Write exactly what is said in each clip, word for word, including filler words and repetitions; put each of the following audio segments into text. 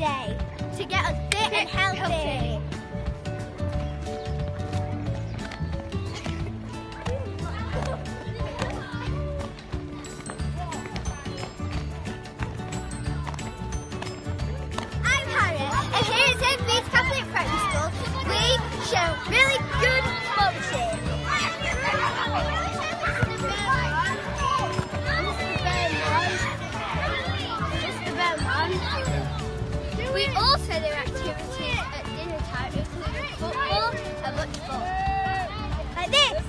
day to get us fit and healthy. healthy. I'm Harriet, and here at St Bede's Catholic Primary School, we show really good sportsmanship. We also do activities at dinner time, including football and much fun. Like this!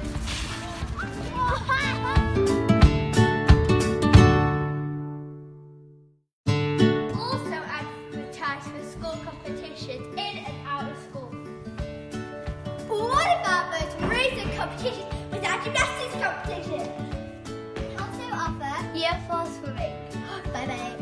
Also advertise for school competitions in and out of school. One of our most recent competitions was our gymnastics competition. We also offer year four swimming. Bye bye.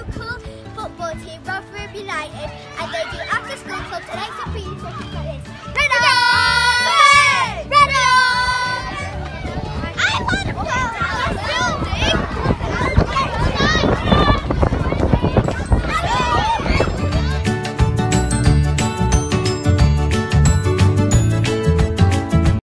United, and they do after school clubs and extra free things like this.